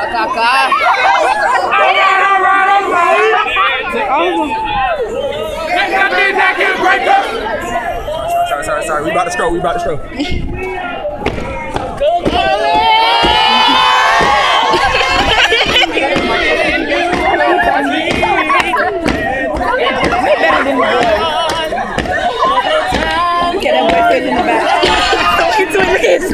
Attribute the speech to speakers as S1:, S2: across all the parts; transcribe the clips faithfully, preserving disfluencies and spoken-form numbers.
S1: Sorry, sorry, sorry. We about to stroke. We about to stroke.
S2: Look at that boy face in the back. He's doing this.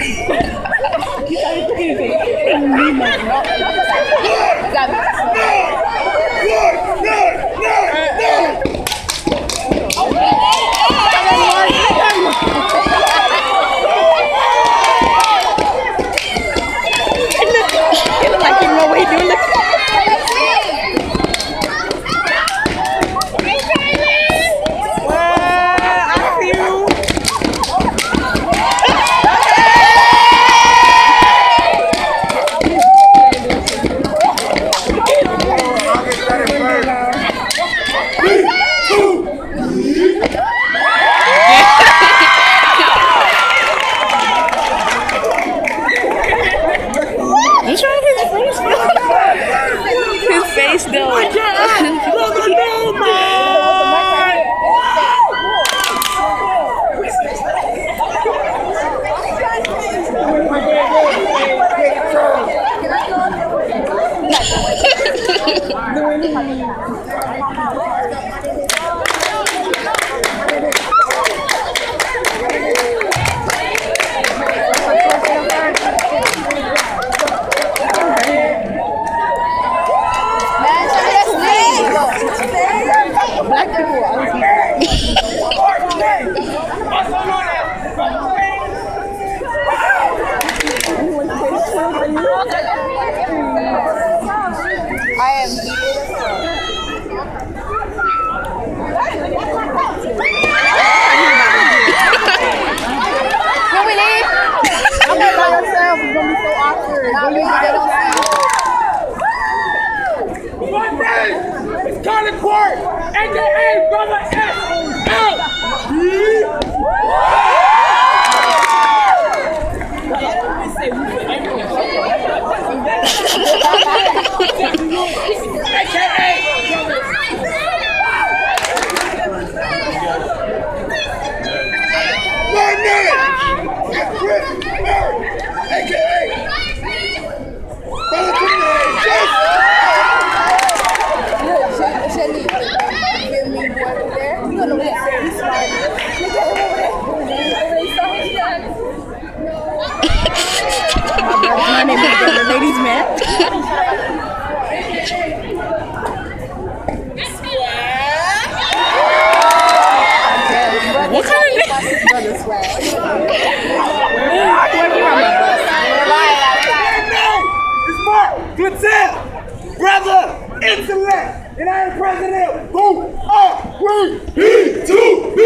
S2: He look like he know what he's doing. Ladies man. What kind of
S3: It's Mark Glitzell, brother, intellect, and I am president. Who are we? B two B.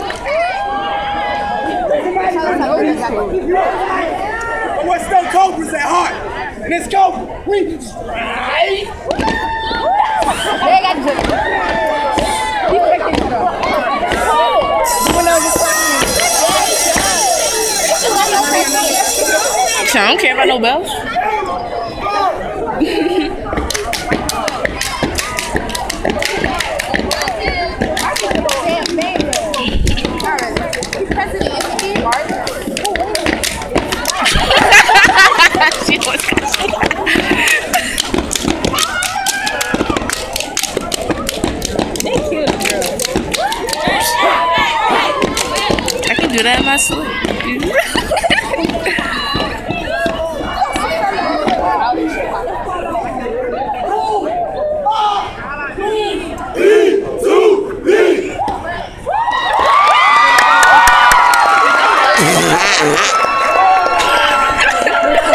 S3: What Stone Cobra's at heart, and it's Cobra. We right.
S2: I don't care about no bells. She was Thank you, girl. I can do that in my sleep.